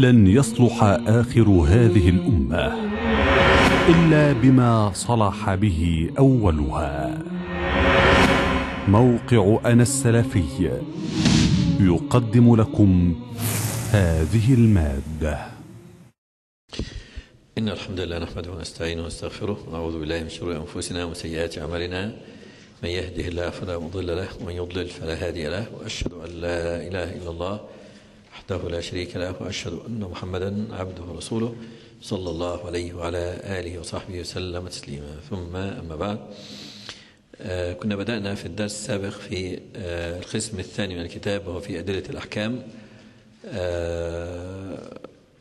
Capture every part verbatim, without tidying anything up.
لن يصلح آخر هذه الأمة إلا بما صلح به أولها. موقع أنا السلفي يقدم لكم هذه المادة. إن الحمد لله نحمده ونستعينه ونستغفره ونعوذ بالله من شرور أنفسنا ومن سيئات أعمالنا. من يهده الله فلا مضل له ومن يضلل فلا هادي له، وأشهد أن لا إله إلا الله وحده لا شريك له، وأشهد أن محمدا عبده ورسوله صلى الله عليه وعلى آله وصحبه وسلم تسليما. ثم أما بعد، آه كنا بدأنا في الدرس السابق في آه القسم الثاني من الكتاب، وهو في أدلة الأحكام، آه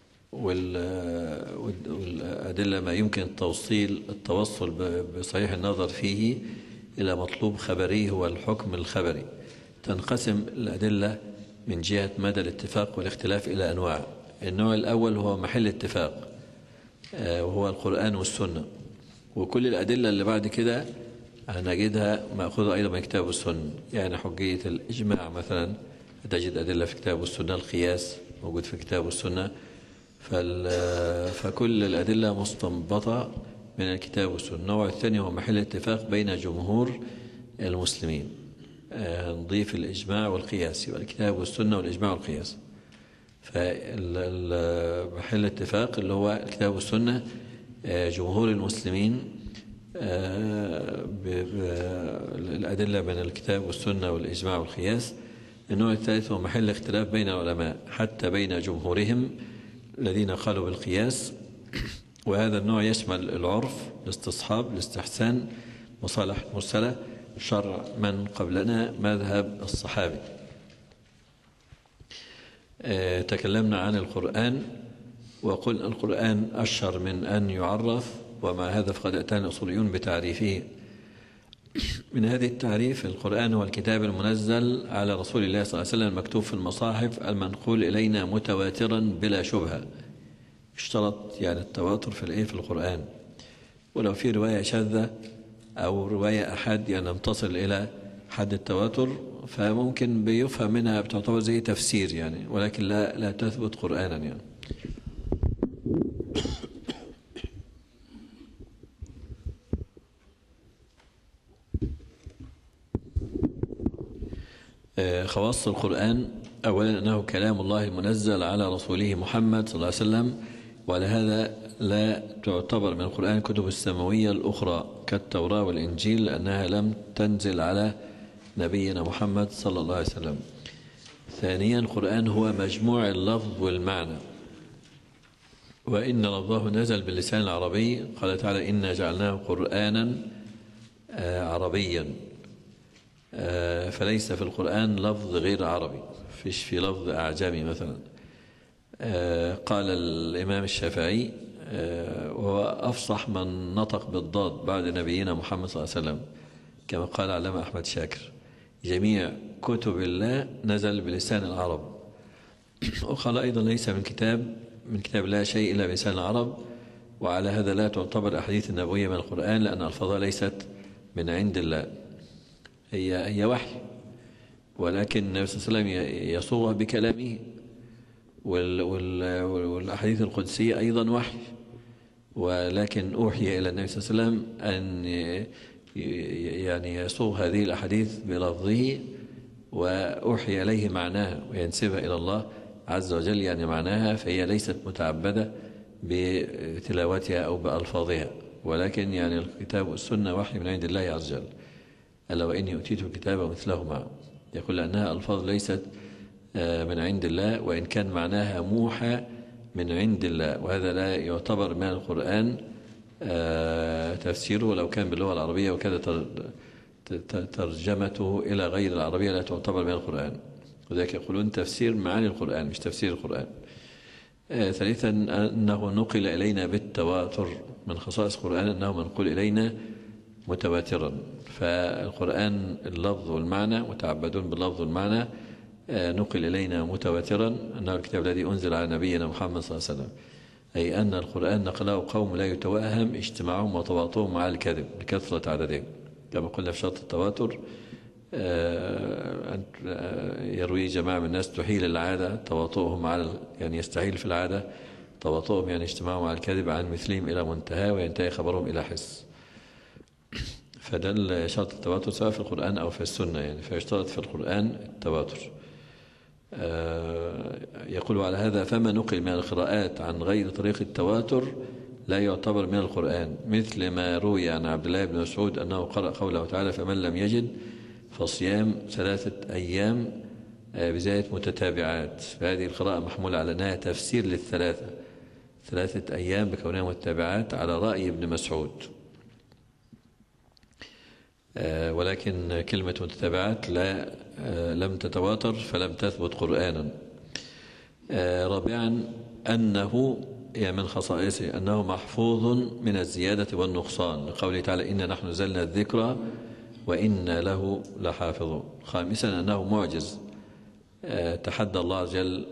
والأدلة ما يمكن التوصيل التوصل بصحيح النظر فيه إلى مطلوب خبري هو الحكم الخبري. تنقسم الأدلة من جهة مدى الاتفاق والاختلاف إلى أنواع. النوع الأول هو محل اتفاق، وهو القرآن والسنة، وكل الأدلة اللي بعد كده هنجدها مأخوذة أيضا من الكتاب والسنة. يعني حجية الإجماع مثلا تجد أدلة في الكتاب والسنة، القياس موجود في الكتاب والسنة، فكل الأدلة مستنبطة من الكتاب والسنة. النوع الثاني هو محل اتفاق بين جمهور المسلمين، نضيف الإجماع والقياس، يبقى الكتاب والسنة والإجماع والقياس. فمحل اتفاق اللي هو الكتاب والسنة، جمهور المسلمين الأدلة بين الكتاب والسنة والإجماع والقياس. النوع الثالث هو محل اختلاف بين العلماء حتى بين جمهورهم الذين قالوا بالقياس، وهذا النوع يشمل العرف، الاستصحاب، الاستحسان، مصالح مرسلة، شرع من قبلنا، مذهب الصحابي. اه تكلمنا عن القرآن وقلنا القرآن أشهر من أن يعرف، ومع هذا فقد أتانا الأصوليون بتعريفه. من هذه التعريف: القرآن هو الكتاب المنزل على رسول الله صلى الله عليه وسلم المكتوب في المصاحف المنقول إلينا متواترا بلا شبهة. اشترط يعني التواتر في الايه في القرآن، ولو في رواية شاذة أو رواية أحد يعني لم تصل إلى حد التواتر فممكن بيفهم منها بتعتبر زي تفسير يعني، ولكن لا لا تثبت قرآنا يعني. خواص القرآن: أولا أنه كلام الله المنزل على رسوله محمد صلى الله عليه وسلم، وعلى هذا لا تعتبر من القرآن الكتب السماوية الأخرى كالتوراة والإنجيل، لأنها لم تنزل على نبينا محمد صلى الله عليه وسلم. ثانيا: القرآن هو مجموع اللفظ والمعنى، وإن لفظه نزل باللسان العربي. قال تعالى: إنا جعلناه قرآنا عربيا، فليس في القرآن لفظ غير عربي، فيش في لفظ أعجمي مثلا. قال الإمام الشافعي وهو أفصح من نطق بالضاد بعد نبينا محمد صلى الله عليه وسلم، كما قال علامة أحمد شاكر: جميع كتب الله نزل بلسان العرب. وقال أيضا: ليس من كتاب من كتاب الله شيء إلا بلسان العرب. وعلى هذا لا تعتبر الأحاديث النبوية من القرآن، لأن ألفاظها ليست من عند الله، هي هي وحي، ولكن النبي صلى الله عليه وسلم يصوغها بكلامه. والأحاديث القدسية أيضا وحي، ولكن أوحي إلى النبي صلى الله عليه وسلم أن يعني يصوغ هذه الأحاديث بلفظه، وأوحي إليه معناها وينسبها إلى الله عز وجل يعني معناها، فهي ليست متعبدة بتلاوتها أو بألفاظها، ولكن يعني الكتاب والسنة وحي من عند الله عز وجل. ألا وإني أتيت الكتاب ومثله معه. يقول لأنها ألفاظ ليست من عند الله، وإن كان معناها موحى من عند الله، وهذا لا يعتبر من القرآن تفسيره لو كان باللغة العربية، وكذا ترجمته إلى غير العربية لا تعتبر من القرآن. وذلك يقولون تفسير معاني القرآن مش تفسير القرآن. ثالثا: أنه نقل إلينا بالتواتر. من خصائص القرآن أنه منقول إلينا متواترا. فالقرآن اللفظ والمعنى متعبدون باللفظ والمعنى، نقل إلينا متواترا أنه الكتاب الذي أنزل على نبينا محمد صلى الله عليه وسلم، أي أن القرآن نقله قوم لا يتوهم اجتماعهم وتواطؤهم على الكذب لكثرة عددهم، كما قلنا في شرط التواتر أن يروي جماعة من الناس تحيل العادة تواطؤهم على، يعني يستحيل في العادة تواطؤهم، يعني اجتماعهم على الكذب عن مثلهم إلى منتهى وينتهي خبرهم إلى حس. فده شرط التواتر سواء في القرآن أو في السنة، يعني فيشترط في القرآن التواتر. يقول على هذا: فما نقل من القراءات عن غير طريق التواتر لا يعتبر من القرآن، مثل ما روي عن عبد الله بن مسعود أنه قرأ قوله تعالى: فمن لم يجد فصيام ثلاثة أيام بزاية متتابعات. فهذه القراءة محمولة على أنها تفسير للثلاثة، ثلاثة أيام بكونها متتابعات، على رأي ابن مسعود. ولكن كلمة متتابعات لا لم تتواتر فلم تثبت قرآنا. رابعا أنه يعني من خصائصه أنه محفوظ من الزيادة والنقصان، لقوله تعالى: إنا نحن نزلنا الذكر وإنا له لحافظون. خامسا أنه معجز، تحدى الله عز وجل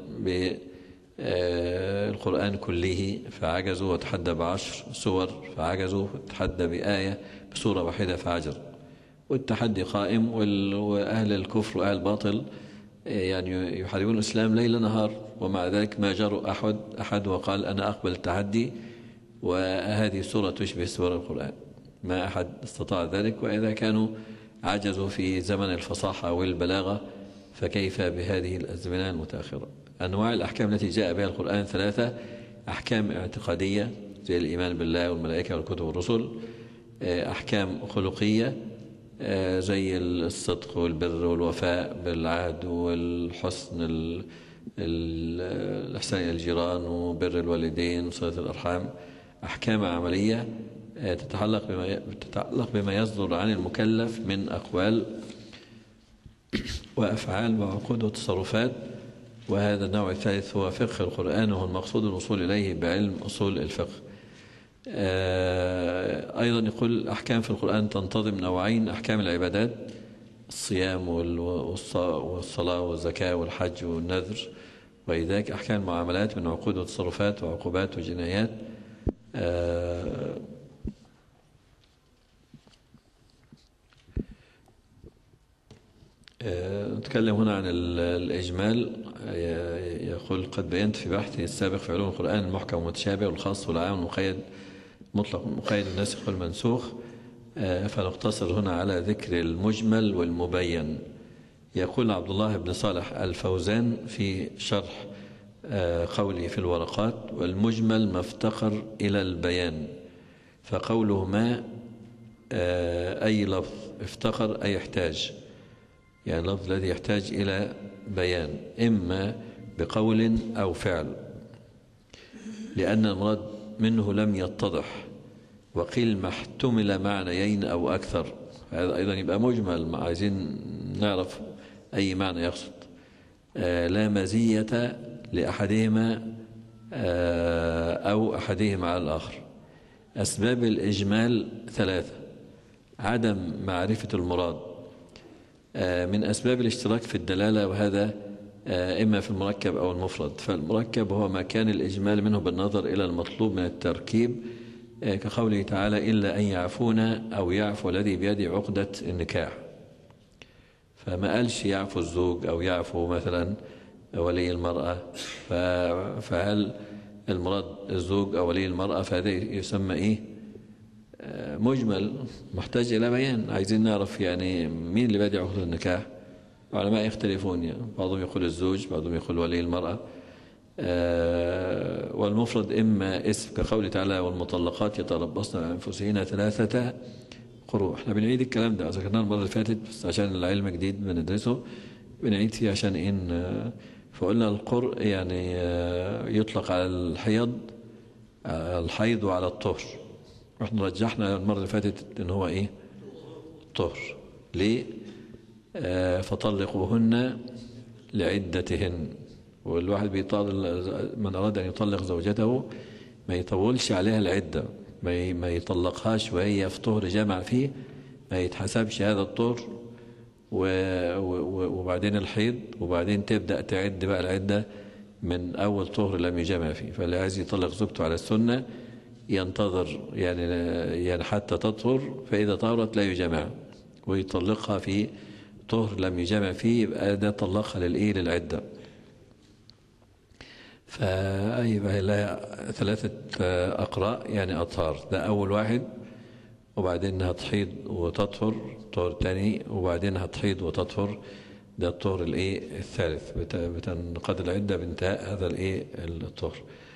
بالقرآن كله فعجزوا، وتحدى بعشر سور فعجزوا، وتحدى بآية بسورة واحدة فعجز. والتحدي قائم، وأهل الكفر وأهل الباطل يعني يحاربون الإسلام ليل نهار، ومع ذلك ما جروا أحد أحد وقال أنا أقبل التحدي، وهذه السورة تشبه سور القرآن. ما أحد استطاع ذلك، وإذا كانوا عجزوا في زمن الفصاحة والبلاغة فكيف بهذه الأزمنة المتأخرة. أنواع الأحكام التي جاء بها القرآن ثلاثة: أحكام اعتقادية زي الإيمان بالله والملائكة والكتب والرسل، أحكام خلقية زي الصدق والبر والوفاء بالعهد والحسن الإحسان إلى الجيران وبر الوالدين وصلة الأرحام. أحكام عملية تتعلق بما تتعلق بما يصدر عن المكلف من أقوال وأفعال وعقود وتصرفات. وهذا النوع الثالث هو فقه القرآن، وهو المقصود الوصول إليه بعلم أصول الفقه. أيضا يقول أحكام في القرآن تنتظم نوعين: أحكام العبادات، الصيام والصلاة والزكاة والحج والنذر وإذاك. أحكام المعاملات من عقود وتصرفات وعقوبات وجنايات. نتكلم هنا عن الإجمال. يقول: قد بينت في بحثي السابق في علوم القرآن المحكم والمتشابه والخاص والعام والمقيد، مطلق والمقيد والناسخ والمنسوخ، فنقتصر هنا على ذكر المجمل والمبين. يقول عبد الله بن صالح الفوزان في شرح قوله في الورقات: والمجمل ما افتقر إلى البيان، فقوله ما أي لفظ، افتقر أي يحتاج، يعني اللفظ الذي يحتاج إلى بيان إما بقول أو فعل، لأن المراد منه لم يتضح. وقيل ما احتمل معنيين أو أكثر، هذا أيضا يبقى مجمل، عايزين نعرف أي معنى يقصد. لا مزية لأحدهما أو أحدهما على الآخر. أسباب الإجمال ثلاثة: عدم معرفة المراد، من أسباب الاشتراك في الدلالة، وهذا إما في المركب أو المفرد. فالمركب هو ما كان الإجمال منه بالنظر إلى المطلوب من التركيب، كقوله تعالى: إلا أن يعفونا أو يعفو الذي بيده عقدة النكاح. فما قالش يعفو الزوج أو يعفو مثلا ولي المرأة، فهل المراد الزوج أو ولي المرأة؟ فهذا يسمى إيه؟ مجمل محتاج إلى بيان. عايزين نعرف يعني مين اللي بيده عقدة النكاح. علماء يختلفون، يعني بعضهم يقول الزوج، بعضهم يقول ولي المرأة. آه والمفرد إما اسم، كقوله تعالى: والمطلقات يتربصن بأنفسهن ثلاثة قروء. احنا بنعيد الكلام ده، ذكرناه المرة اللي فاتت بس عشان العلم جديد بندرسه بنعيد فيه عشان إن فقلنا القرء يعني يطلق على الحيض الحيض وعلى الطهر. احنا رجحنا المرة اللي فاتت إن هو إيه؟ طهر. ليه؟ آه فطلقوهن لعدتهن. والواحد بيطلق، من أراد أن يطلق زوجته ما يطولش عليها العدة، ما يطلقهاش وهي في طهر جامع فيه، ما يتحسبش هذا الطهر، وبعدين الحيض، وبعدين تبدأ تعد بقى العدة من أول طهر لم يجامع فيه. فاللي عايز يطلق زوجته على السنة ينتظر يعني يعني حتى تطهر، فإذا طهرت لا يجامع، ويطلقها في طهر لم يجامع فيه يبقى ده طلقها للإيه للعدة. فيبقى لها ثلاثة أقراء يعني أطهار، ده أول واحد، وبعدين هتحيض وتطهر طهر تاني، وبعدين هتحيض وتطهر، ده الطهر الايه الثالث، بتنقضي العدة بانتهاء هذا الايه الطهر.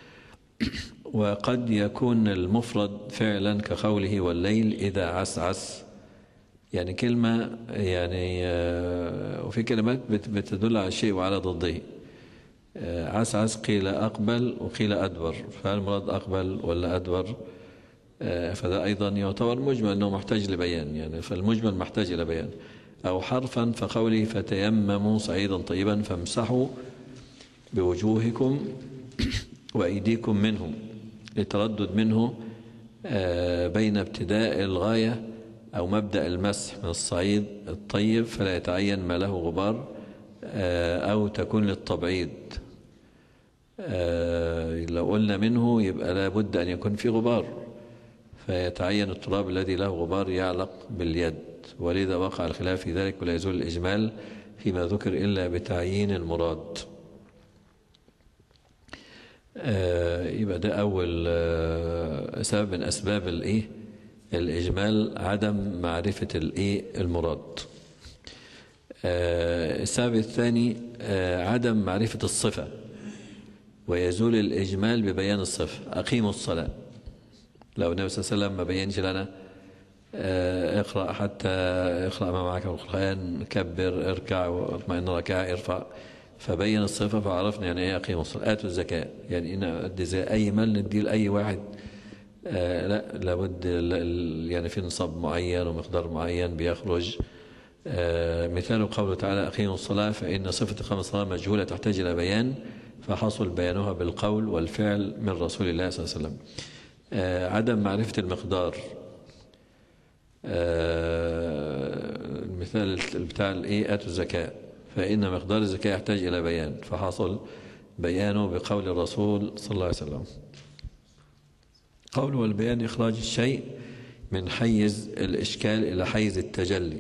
وقد يكون المفرد فعلا كقوله والليل إذا عسعس، يعني كلمة يعني وفي كلمات بتدل على شيء وعلى ضده. عسعس قيل أقبل وقيل أدبر، فالمراد أقبل ولا أدبر؟ فده أيضا يعتبر مجمل أنه محتاج لبيان، يعني فالمجمل محتاج إلى بيان. أو حرفا فقوله فتيمموا صعيدا طيبا فامسحوا بوجوهكم وأيديكم منه، لتردد منه بين ابتداء الغاية أو مبدأ المسح من الصعيد الطيب فلا يتعين ما له غبار، أو تكون للتبعيض. لو قلنا منه يبقى لا بد أن يكون في غبار، فيتعين التراب الذي له غبار يعلق باليد، ولذا وقع الخلاف في ذلك، ولا يزول الإجمال فيما ذكر إلا بتعيين المراد. يبقى ده أول سبب من أسباب الإيه الإجمال، عدم معرفة الإيه المراد. السبب الثاني عدم معرفة الصفة، ويزول الإجمال ببيان الصفة. أقيموا الصلاة، لو النبي صلى الله عليه وسلم ما بينش لنا اقرأ حتى اقرأ ما معك القرآن، كبر، اركع واطمئن ركع، ارفع، فبين الصفة فعرفنا يعني ايه أقيموا الصلاة. آتوا الزكاة، يعني إن أدي زي أي مال ندي لأي واحد، آه لا لابد يعني في نصاب معين ومقدار معين بيخرج. آه مثال قوله تعالى أقيموا الصلاة، فإن صفة إقامة الصلاة مجهولة تحتاج إلى بيان، فحصل بيانها بالقول والفعل من رسول الله صلى الله عليه وسلم. آه عدم معرفة المقدار، آه المثال بتاع الايه آتوا الزكاة، فإن مقدار الزكاة يحتاج إلى بيان، فحصل بيانه بقول الرسول صلى الله عليه وسلم. قول والبيان إخراج الشيء من حيز الإشكال إلى حيز التجلي.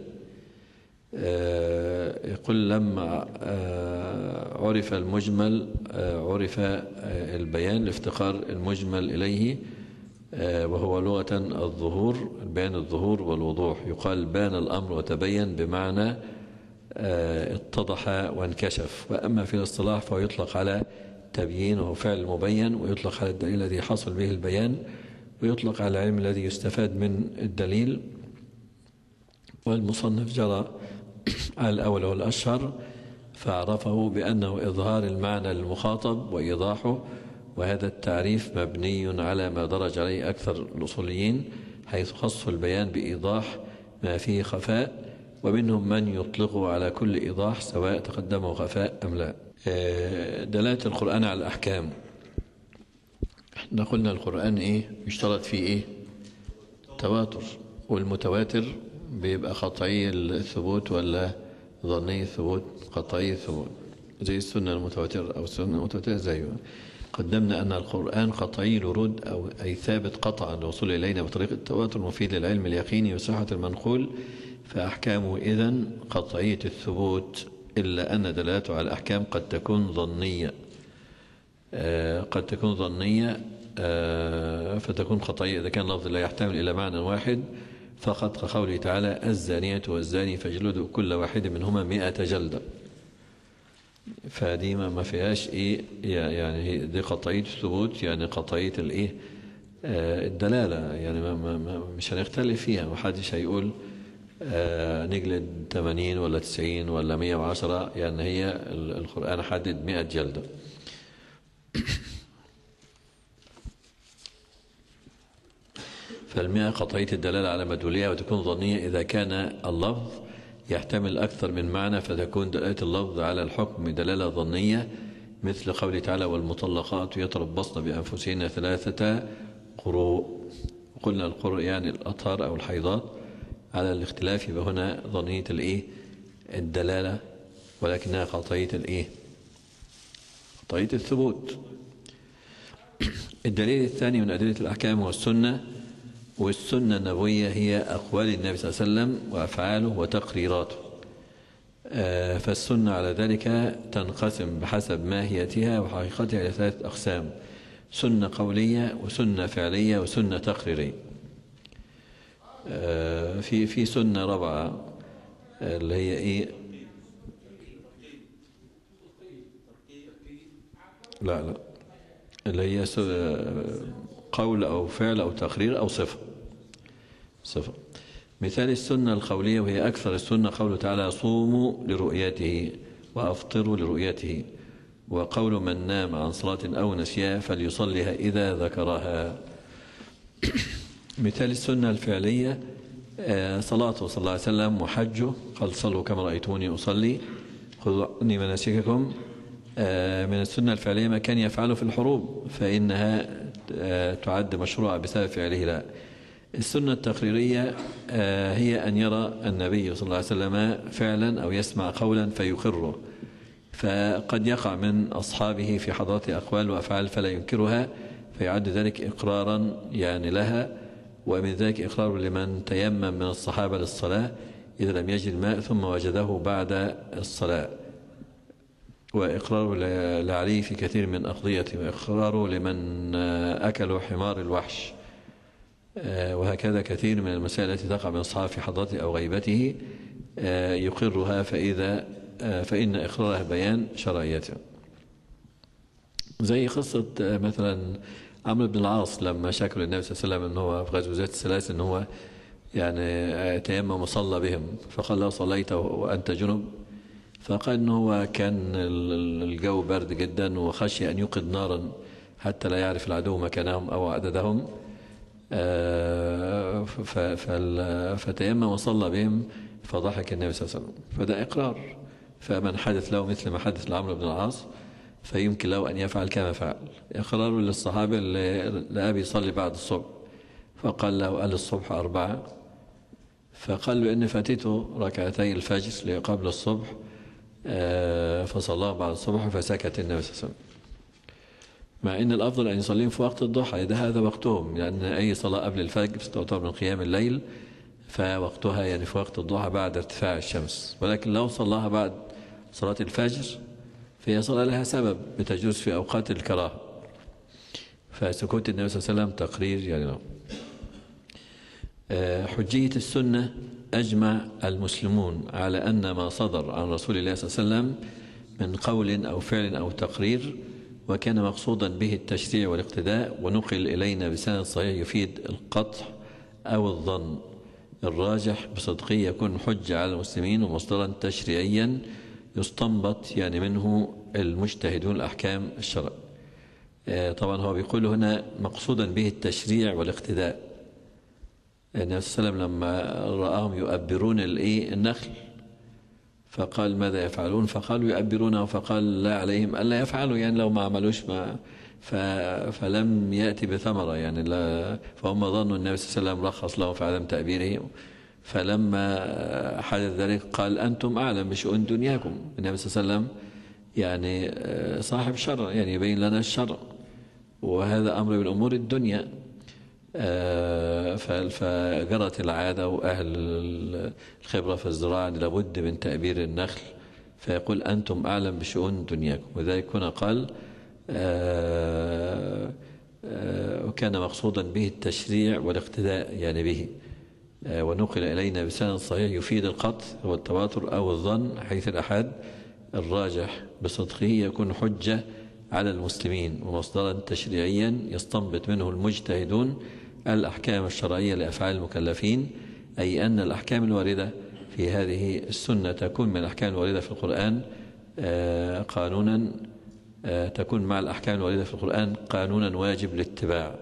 آه يقول لما آه عرف المجمل آه عرف البيان لافتقار المجمل إليه، وهو لغة الظهور، بيان الظهور والوضوح. يقال بان الأمر وتبين بمعنى اتضح وانكشف. وأما في الاصطلاح فهو يطلق على تبيين وهو فعل مبين، ويطلق على الدليل الذي حصل به البيان، ويطلق على العلم الذي يستفاد من الدليل. والمصنف جرى على الأول والأشهر فعرفه بأنه إظهار المعنى للمخاطب وإيضاحه، وهذا التعريف مبني على ما درج عليه أكثر الأصوليين، حيث خصوا البيان بإيضاح ما فيه خفاء، ومنهم من يطلقه على كل إيضاح سواء تقدمه خفاء أم لا. دلالة القرآن على الأحكام، احنا قلنا القرآن إيه يشترط فيه إيه تواتر، والمتواتر بيبقى قطعي الثبوت ولا ظني الثبوت؟ قطعي الثبوت، زي السنة المتواترة أو السنة المتواترة زيه. قدمنا أن القرآن قطعي الورود أو أي ثابت قطعا الوصول إلينا بطريق التواتر، مفيد للعلم اليقيني وصحة المنقول، فأحكامه إذن قطعية الثبوت، إلا أن دلالته على الأحكام قد تكون ظنية، آه قد تكون ظنية آه فتكون قطعية إذا كان لفظ لا يحتمل إلى معنى واحد فقط، كقوله تعالى الزانية والزاني فاجلدوا كل واحد منهما مئة جلدة، فدي ما فيهاش ايه يعني دي قطعية الثبوت، يعني قطعية الايه آه الدلالة، يعني ما ما مش هنختلف فيها، محدش هيقول آه نجلد ثمانين ولا تسعين ولا مئة وعشرة، يعني هي القرآن حدد مئة جلدة. فالمئة قطعية الدلالة على مدلولها، وتكون ظنية إذا كان اللفظ يحتمل أكثر من معنى، فتكون دلالة اللفظ على الحكم دلالة ظنية، مثل قوله تعالى والمطلقات يتربصن بأنفسهن ثلاثة قروء. قلنا القروء يعني الأطهار أو الحيضات، على الاختلاف يبقى هنا ظنية الإيه الدلالة، ولكنها قطعية الإيه قطعية الثبوت. الدليل الثاني من أدلة الأحكام هو السنة، والسنة النبوية هي أقوال النبي صلى الله عليه وسلم وأفعاله وتقريراته. فالسنة على ذلك تنقسم بحسب ماهيتها وحقيقتها إلى ثلاثة أقسام: سنة قولية وسنة فعلية وسنة تقريرية. في في سنة رابعة اللي هي إيه؟ لا لا اللي هي قول أو فعل أو تقرير أو صفة. صفة. مثال السنة القولية وهي أكثر السنة قوله تعالى: صوموا لرؤيته وأفطروا لرؤيته، وقول من نام عن صلاة أو نسيها فليصلها إذا ذكرها. مثال السنة الفعلية صلاته صلى الله عليه وسلم وحجه، قال: صلوا كما رأيتوني أصلي، خذوا عني مناسككم. من السنة الفعلية ما كان يفعله في الحروب فإنها تعد مشروعة بسبب فعله. لا، السنة التقريرية هي أن يرى النبي صلى الله عليه وسلم فعلا أو يسمع قولا فيقره، فقد يقع من أصحابه في حضرات أقوال وأفعال فلا ينكرها، فيعد ذلك إقرارا يعني لها. ومن ذلك إقرار لمن تيمم من الصحابة للصلاة إذا لم يجد الماء ثم وجده بعد الصلاة، وإقرار لعلي في كثير من أقضيته، وإقراره لمن أكلوا حمار الوحش، وهكذا كثير من المسائل التي تقع من الصحابة في حضرته أو غيبته يقرها، فإذا فإن إقرارها بيان شرعيته. زي قصة مثلا عمرو بن العاص لما شكر النبي صلى الله عليه وسلم أنه هو في غزوة ذات السلاسل أنه هو يعني تيمم وصلى بهم، فقال له: صليت وأنت جنب؟ فقال أنه هو كان الجو برد جدا وخشي أن يوقد نارا حتى لا يعرف العدو مكانهم أو عددهم، فتيمم وصلى بهم فضحك النبي صلى الله عليه وسلم. فده إقرار، فمن حدث له مثل ما حدث لعمرو بن العاص فيمكن له أن يفعل كما فعل. إقرار للصحابة اللي لأبي يصلي بعد الصبح، فقال له: قال الصبح أربعة، فقال له: إن فاتته ركعتي الفجر قبل الصبح فصلاه بعد الصبح، فسكت النبي صلى الله عليه وسلم. مع أن الأفضل أن يصليهم في وقت الضحى، إذا هذا وقتهم، لأن أي صلاة قبل الفجر تعتبر من قيام الليل، فوقتها يعني في وقت الضحى بعد ارتفاع الشمس. ولكن لو صلاها بعد صلاة الفجر فهي صلاة لها سبب بتجوز في أوقات الكراهة، فسكوت النبي صلى الله عليه وسلم تقرير يعني له. حجية السنة: أجمع المسلمون على أن ما صدر عن رسول الله صلى الله عليه وسلم من قول أو فعل أو تقرير وكان مقصودا به التشريع والاقتداء ونقل إلينا بسند صحيح يفيد القطع أو الظن الراجح بصدقه يكون حجة على المسلمين ومصدرا تشريعيا يستنبط يعني منه المجتهدون الأحكام الشرع. طبعا هو بيقول هنا مقصودا به التشريع والاقتداء. النبي صلى الله عليه وسلم لما رآهم يؤبرون النخل فقال: ماذا يفعلون؟ فقالوا: يؤبرونه، فقال: لا عليهم ألا يفعلوا، يعني لو ما عملوش ما فلم يأتي بثمرة، يعني لا، فهم ظنوا النبي صلى الله عليه وسلم رخص لهم في عدم تأبيره. فلما حدث ذلك قال: أنتم أعلم بشؤون دنياكم. النبي صلى الله عليه وسلم يعني صاحب شرع، يعني يبين لنا الشرع، وهذا أمر من أمور الدنيا. فجرت العادة وأهل الخبرة في الزراعة لابد من تأبير النخل، فيقول: أنتم أعلم بشؤون دنياكم. وذلك هنا قال: وكان مقصودا به التشريع والاقتداء يعني به، ونقل إلينا بسند صحيح يفيد القطع هو التواتر أو الظن، حيث الأحاد الراجح بصدقه يكون حجة على المسلمين ومصدرا تشريعيا يستنبط منه المجتهدون الأحكام الشرعية لأفعال المكلفين، أي أن الأحكام الواردة في هذه السنة تكون من الأحكام الواردة في القرآن قانونا، تكون مع الأحكام الواردة في القرآن قانونا واجب الاتباع.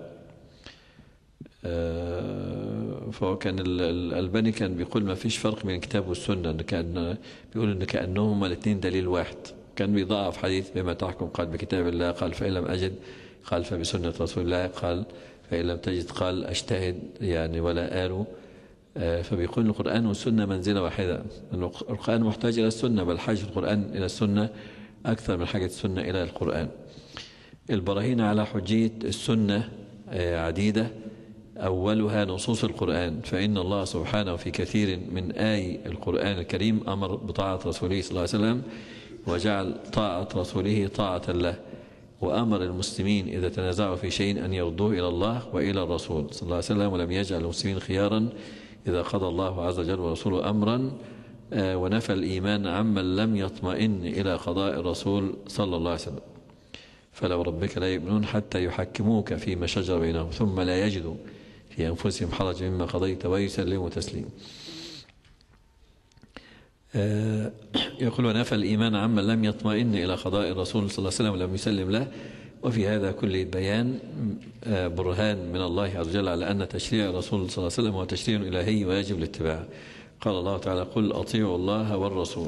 فهو كان الألباني كان بيقول ما فيش فرق بين الكتاب والسنة، كان بيقول إن كأنهما الاثنين دليل واحد. كان بيضاعف حديث: بما تحكم؟ قال: بكتاب الله. قال: فإن لم أجد؟ قال: فبسنة رسول الله. قال: فإن لم تجد؟ قال: أجتهد يعني ولا آل. فبيقول القرآن والسنة منزلة واحدة. القرآن محتاج إلى السنة، بل حاجة القرآن إلى السنة أكثر من حاجة السنة إلى القرآن. البراهين على حجية السنة عديدة، أولها نصوص القرآن، فإن الله سبحانه في كثير من آي القرآن الكريم أمر بطاعة رسوله صلى الله عليه وسلم، وجعل طاعة رسوله طاعة له، وأمر المسلمين إذا تنازعوا في شيء أن يردوه إلى الله وإلى الرسول صلى الله عليه وسلم، ولم يجعل المسلمين خيارا إذا قضى الله عز وجل ورسوله أمرا، ونفى الإيمان عمن لم يطمئن إلى قضاء الرسول صلى الله عليه وسلم. فلو ربك لا يؤمنون حتى يحكموك فيما شجر بينهم ثم لا يجدوا في أنفسهم حرج مما قضيت ويسلموا تسليما. يقول ونفى الإيمان عمن لم يطمئن إلى قضاء الرسول صلى الله عليه وسلم ولم يسلم له. وفي هذا كل بيان برهان من الله عز وجل على أن تشريع الرسول صلى الله عليه وسلم هو تشريع إلهي ويجب الاتباع. قال الله تعالى قل أطيعوا الله والرسول،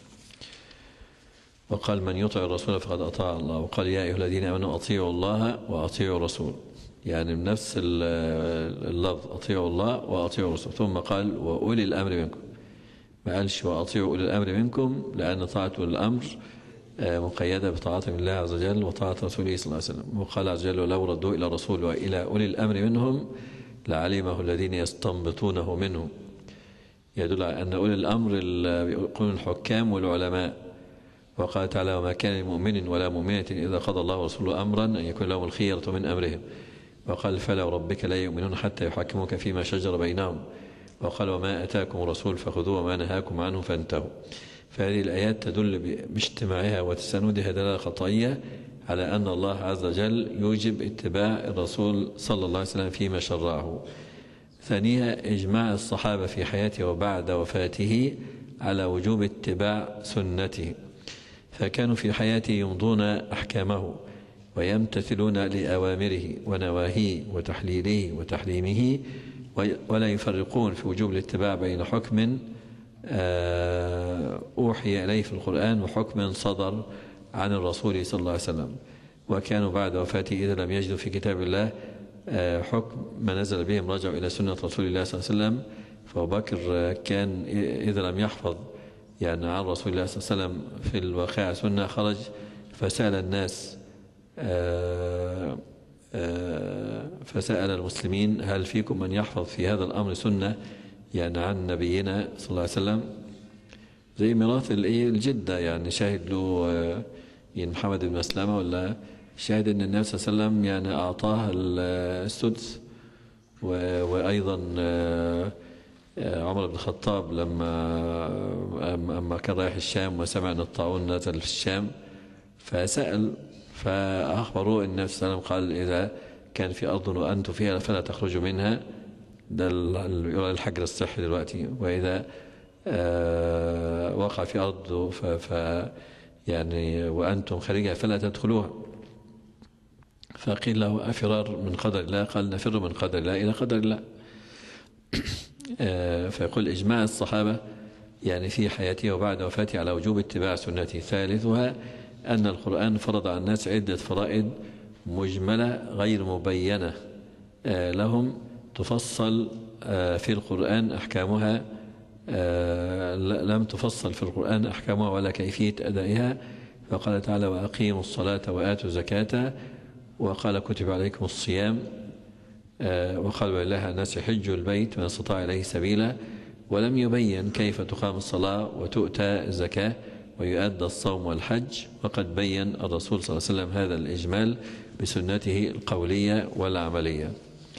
وقال من يطع الرسول فقد أطاع الله، وقال يا أيها الذين آمنوا أطيعوا الله وأطيعوا الرسول، يعني من نفس اللفظ أطيعوا الله وأطيعوا الرسول. ثم قال وأولي الأمر منكم، ما قالش وأطيعوا أولي الأمر منكم، لأن طاعة أولي الأمر مقيدة بطاعة الله عز وجل وطاعة رسوله صلى الله عليه وسلم. وقال عز وجل ولو ردوا إلى الرسول وإلى أولي الأمر منهم لعلمه الذين يستنبطونه منه، يدل على أن أولي الأمر يقولون الحكام والعلماء. وقال تعالى وما كان لمؤمن ولا مؤمنة إذا قضى الله ورسوله أمرا أن يكون لهم الخيرة من أمرهم. وقال فلا وربك لا يؤمنون حتى يحكموك فيما شجر بينهم. وقال وما أتاكم الرسول فخذوه وما نهاكم عنه فانتهوا. فهذه الآيات تدل باجتماعها وتسندها دلالة قطعية على أن الله عز وجل يوجب اتباع الرسول صلى الله عليه وسلم فيما شرعه. ثانيها إجماع الصحابة في حياته وبعد وفاته على وجوب اتباع سنته، فكانوا في حياته يمضون أحكامه ويمتثلون لأوامره ونواهيه وتحليله وتحريمه، ولا يفرقون في وجوب الاتباع بين حكم أوحي إليه في القرآن وحكم صدر عن الرسول صلى الله عليه وسلم. وكانوا بعد وفاته إذا لم يجدوا في كتاب الله حكم ما نزل بهم رجعوا إلى سنة رسول الله صلى الله عليه وسلم. فأبو بكر كان إذا لم يحفظ يعني عن رسول الله صلى الله عليه وسلم في الواقع سنة خرج فسأل الناس آآ آآ فسأل المسلمين هل فيكم من يحفظ في هذا الأمر سنة يعني عن نبينا صلى الله عليه وسلم، زي ميراث الجدة يعني شاهد له يعني محمد بن مسلمة ولا شاهد أن النبي صلى الله عليه وسلم يعني أعطاه السدس. وأيضا عمر بن الخطاب لما أما كان رايح الشام وسمع أن الطاعون نزل في الشام فسأل فأخبروه أن النبي صلى الله عليه وسلم قال إذا كان في أرض وأنتم فيها فلا تخرجوا منها، ده الحجر الصحي دلوقتي، وإذا وقع في أرض ف, ف يعني وأنتم خارجها فلا تدخلوها. فقيل له أفرار من قدر الله؟ قال نفر من قدر الله إلى قدر الله. فيقول إجماع الصحابة يعني في حياته وبعد وفاته على وجوب اتباع سنته. ثالثها أن القرآن فرض على الناس عدة فرائض مجملة غير مبينة لهم تفصل في القرآن أحكامها، لم تفصل في القرآن أحكامها ولا كيفية أدائها. فقال تعالى وأقيموا الصلاة وآتوا الزكاة، وقال كتب عليكم الصيام، وقال ولله الناس حج البيت من استطاع إليه سبيلا، ولم يبين كيف تقام الصلاة وتؤتى الزكاة ويؤدى الصوم والحج. وقد بين الرسول صلى الله عليه وسلم هذا الإجمال بسنته القولية والعملية.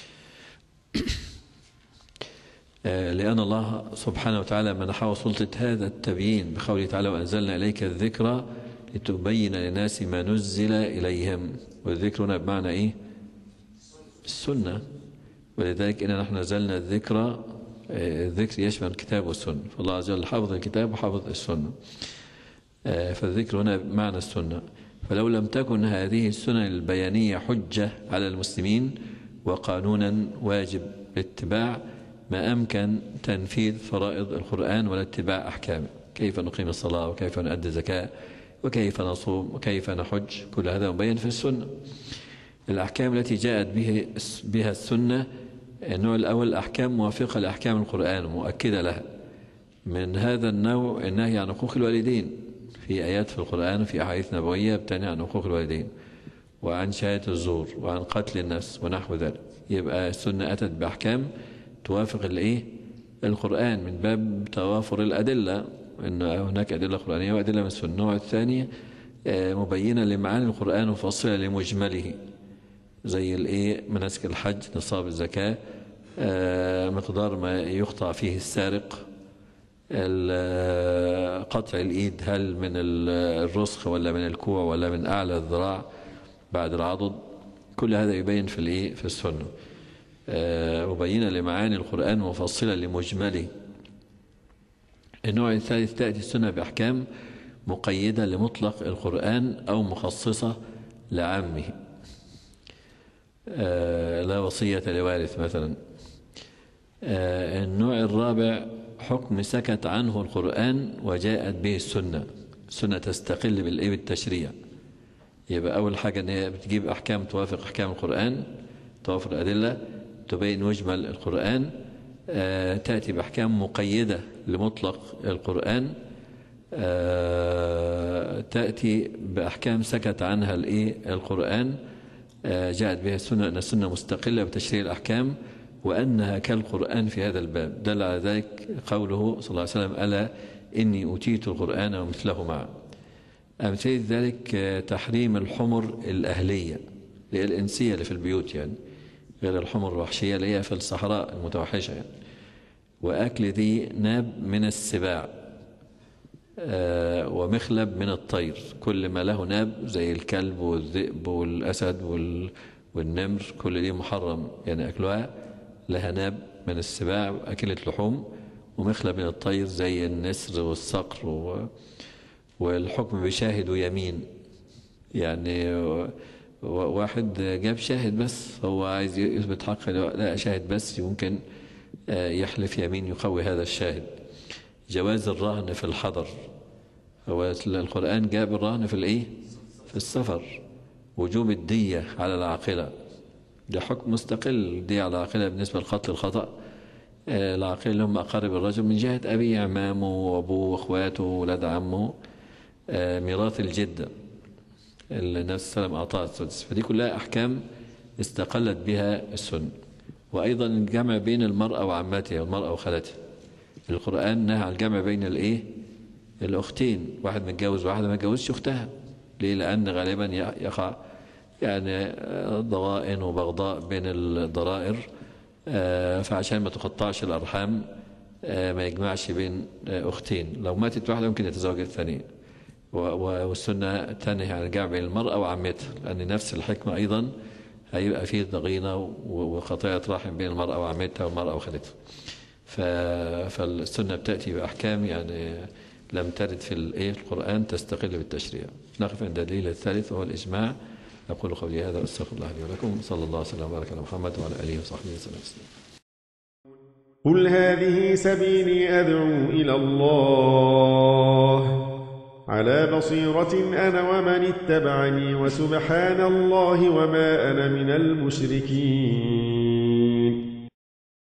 لأن الله سبحانه وتعالى منحه سلطة هذا التبيين بقوله تعالى وأنزلنا إليك الذكرى لتبين للناس ما نزل إليهم. والذكر هنا بمعنى إيه؟ السنة. ولذلك إن نحن نزلنا الذكرى، الذكر يشمل الكتاب والسنة، فالله عز وجل حفظ الكتاب وحفظ السنة، فالذكر هنا بمعنى السنة. فلو لم تكن هذه السنة البيانية حجة على المسلمين وقانونا واجب الاتباع ما أمكن تنفيذ فرائض القرآن ولا اتباع أحكامه. كيف نقيم الصلاة وكيف نؤدي الزكاة وكيف نصوم وكيف نحج، كل هذا مبين في السنة. الأحكام التي جاءت به بها السنة النوع الأول أحكام موافقة لأحكام القرآن ومؤكدة لها. من هذا النوع النهي عن حقوق الوالدين في آيات في القرآن وفي أحاديث نبوية بتنهي عن حقوق الوالدين. وعن شهادة الزور وعن قتل النفس ونحو ذلك. يبقى السنة أتت بأحكام توافق الإيه؟ القرآن من باب توافر الأدلة، إن هناك أدلة قرآنية وأدلة من السنة. النوع الثاني مبينة لمعاني القرآن وفصلة لمجمله، زي الإيه؟ مناسك الحج، نصاب الزكاة، مقدار ما يقطع فيه السارق، قطع الإيد هل من الرسخ ولا من الكوع ولا من أعلى الذراع بعد العضد. كل هذا يبين في الإيه؟ في السنة، مبينة لمعاني القرآن ومفصلة لمجمله. النوع الثالث تأتي السنة بأحكام مقيدة لمطلق القرآن أو مخصصة لعامه، لا وصية لوارث مثلا. النوع الرابع حكم سكت عنه القرآن وجاءت به السنة. السنة تستقل بالإيه؟ بالتشريع. يبقى أول حاجة أن هي بتجيب أحكام توافق أحكام القرآن، توافر الأدلة، تبين مجمل القرآن، آه، تأتي بأحكام مقيدة لمطلق القرآن، آه، تأتي بأحكام سكت عنها الإيه؟ القرآن، آه، جاءت بها السنة، أن السنة مستقلة بتشريع الأحكام وأنها كالقرآن في هذا الباب. دل على ذلك قوله صلى الله عليه وسلم: ألا إني أوتيت القرآن ومثله معه. أمثلة ذلك تحريم الحمر الأهلية اللي هي الإنسية اللي في البيوت، يعني غير الحمر الوحشية اللي هي في الصحراء المتوحشة يعني. وأكل ذي ناب من السباع، آه ومخلب من الطير، كل ما له ناب زي الكلب والذئب والأسد والنمر كل دي محرم، يعني أكلها لها ناب من السباع أكلة لحوم، ومخلب من الطير زي النسر والصقر و والحكم بشاهد ويمين. يعني واحد جاب شاهد بس، هو عايز يثبت حق، لا شاهد بس، يمكن يحلف يمين يقوي هذا الشاهد. جواز الرهن في الحضر، هو القرآن جاب الرهن في الايه؟ في السفر. وجوب الدية على العاقلة، ده حكم مستقل، الدية على العاقلة بالنسبة لقتل الخطأ. العاقلة اللي هم أقارب الرجل من جهة أبيه، عمامه وأبوه وأخواته وولاد عمه. ميراث الجدة النبي صلى الله عليه وسلم أعطاه السدس. فدي كلها أحكام استقلت بها السنة. وأيضا الجمع بين المرأة وعماتها والمرأة وخالتها. القرآن نهى عن الجمع بين الإيه؟ الأختين، واحد متجوز واحدة ما تجوزش أختها. ليه؟ لأن غالبا يقع يعني ضغائن وبغضاء بين الضرائر، فعشان ما تقطعش الأرحام ما يجمعش بين أختين. لو ماتت واحدة ممكن يتزوج الثانية. والسنة تنهي عن الجمع بين المرأة وعمتها، لأن نفس الحكمة أيضا هيبقى فيه ضغينة وقطيعة رحم بين المرأة وعمتها والمرأة وخالتها. فالسنة بتأتي بأحكام يعني لم ترد في القرآن تستقل بالتشريع. نقف عند الدليل الثالث وهو الإجماع. أقول قولي هذا وأستغفر الله لي ولكم، صلى الله وسلم وبارك على محمد وعلى آله وصحبه وسلم. قل هذه سبيلي أدعو إلى الله على بصيرة أنا ومن اتبعني، وسبحان الله وما أنا من المشركين.